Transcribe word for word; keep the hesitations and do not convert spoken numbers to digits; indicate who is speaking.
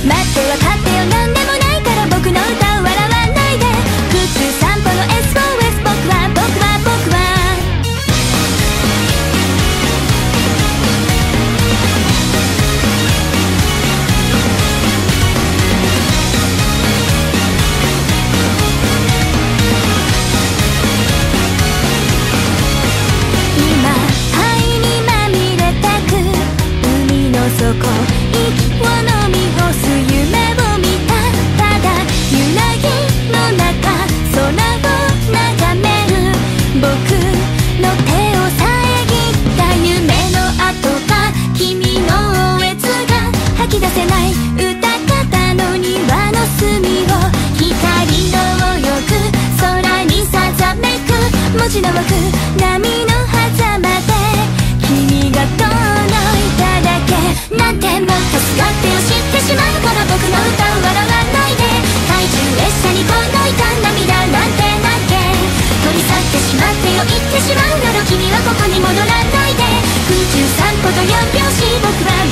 Speaker 1: 待って分かってよ、なんでもないから僕の歌を笑わないで。普通散歩の エスオーエス 僕は僕は僕は今灰にまみれたく海の底、息を飲み干す夢を見た。ただ揺らぎの中空を眺める僕の手を遮った夢の跡が、君の嗚咽が吐き出せない歌方の庭の隅を、光の泳ぐ空にさざめく文字の枠、波の狭間で君が遠のいただけ。なんてもっと使ってよ、知ってしまうから僕の歌を笑わないで。怪獣列車にこのいた涙なんてなんて取り去ってしまってよ、言ってしまうなら君はここに戻らないで。空中散歩とよん拍子僕は